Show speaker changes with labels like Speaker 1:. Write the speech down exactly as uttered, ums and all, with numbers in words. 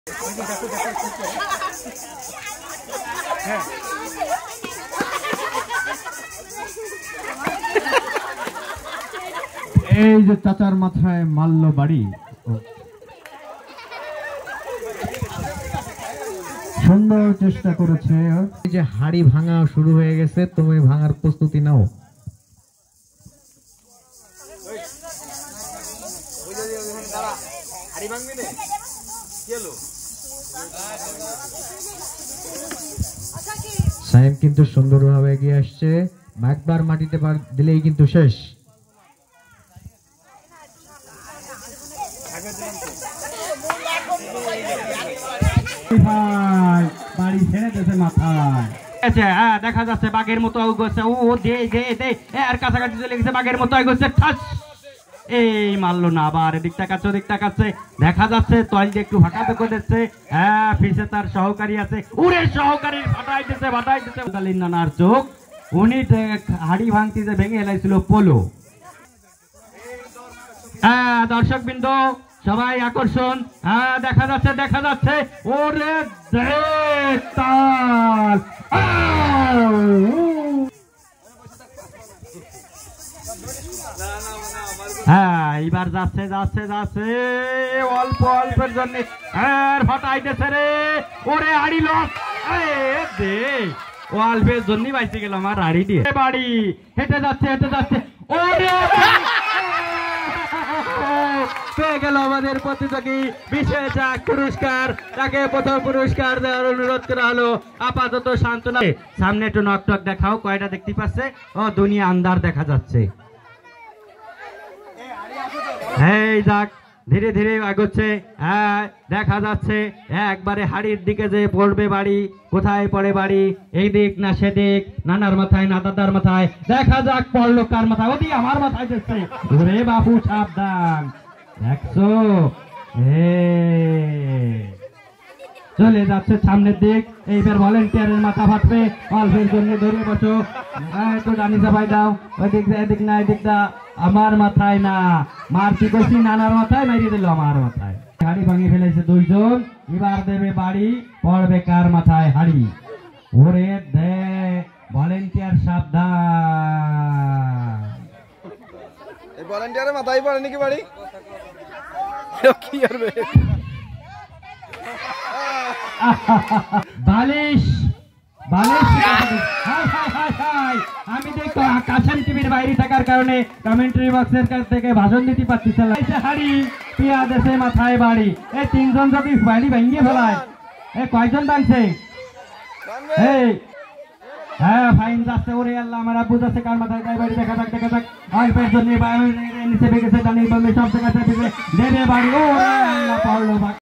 Speaker 1: এই যে চাচার মাথায় মারল বাড়ি, সুন্দর চেষ্টা করেছে। এই যে হাড়ি ভাঙা শুরু হয়ে গেছে, তুমি ভাঙার প্রস্তুতি নাও। সাইম কিন্তু সুন্দরভাবে এগিয়ে আসছে, একবার মাটিতে দিলেই কিন্তু শেষ। বাড়ি ছেড়ে দিয়েছে মাথায়, দেখা যাচ্ছে বাঘের মতো এগোচ্ছে। ও দে দে দে আর কাছাকাছি চলে গেছে, বাঘের মতো এগোচ্ছে। ঠাস, এই মারলো না, আবার এদিক তাকাচ্ছে ওদিক তাকাচ্ছে, দেখা যাচ্ছে তল দিয়ে একটু ফাঁকা পেকো দিচ্ছে। হ্যাঁ, ফিসে তার সহকারী আছে, উড়ে সহকারী ফাটাই দিচ্ছে ফাটাই দিচ্ছে। নানার চোখ, উনি হাড়ি ভাঙতি যে ভেঙে এলাইছিল পোলো। হ্যাঁ দর্শক বৃন্দ সবাই আকর্ষণ, হ্যাঁ দেখা যাচ্ছে দেখা যাচ্ছে। ওরে তাল, হ্যাঁ এইবার যাচ্ছে যাচ্ছে যাচ্ছে অল্প অল্পের জন্য ফাটাইতেছে রে। ওরে হাড়ি লস, দে অল্পের জন্য বাইসে গেল আমার হাড়ি দিয়ে। বাড়ি হেঁটে যাচ্ছে হেঁটে যাচ্ছে, ওরে পেয়ে গেল আমাদের প্রতিযোগী বিশেষ এক পুরস্কার। তাকে প্রথম পুরস্কার দেওয়ার অনুরোধ করা হলো। আপাতত সান্ত্বনা, সামনে একটু নক টক দেখাও, কয়টা দেখতে পাচ্ছে? ও দুনিয়া আন্দার দেখা যাচ্ছে। এই যাক ধীরে ধীরে এগোচ্ছে, হ্যাঁ দেখা যাচ্ছে একবারে হাড়ির দিকে যে পড়বে বাড়ি। কোথায় পড়ে বাড়ি? এই দিক না সেদিক, নানার মাথায় না দাদার মাথায়, দেখা যাক পড়লো কার মাথায়। ওদি আমার মাথায় যাচ্ছে। ওরে বাবু সাবধান, দেখছো চলে যাচ্ছে সামনের দিক। এইবার ভলেন্টিয়ারের মাথা ফাটবে, অল্পের জন্য ধরে বসো, একটু ডানি চাপাই দাও। ওই দিক এদিক না এদিক দা, আমার মাথায় না, মারতি করছি নানার মাথায়, মারিয়ে দিল আমার মাথায়। হাড়ি ভাঙি ফেলেছে দুইজন, এবার দেবে বাড়ি, পড়বে কার মাথায় হাড়ি। ওরে দে ভলেন্টিয়ার সাবধান।
Speaker 2: এই ভলেন্টিয়ারের মাথায় পড়ে নাকি বাড়ি? কি করবে?
Speaker 1: বালিশ বালিশ। আমি দেখো কাছের টিভির বাইরে থাকার কারণে কমেন্ট্রি বক্সের কাছ থেকে ভাষণ দিতে পারছি। হাড়ি পিয়া দেশে মাথায় বাড়ি, এই তিনজন যদি বাড়ি ভেঙে ফেলায়, এ কয়জন ভাঙছে? এই হ্যাঁ ফাইন যাচ্ছে। ওরে আল্লাহ, আমার আব্বু যাচ্ছে কার মাথায় গায়ে বাড়ি, দেখা যাক দেখা যাক। অল্পের জন্য নিচে ভেঙেছে, ডানি বলবে সব জায়গায় দেবে বাড়ি। ও আল্লাহ পড়লো।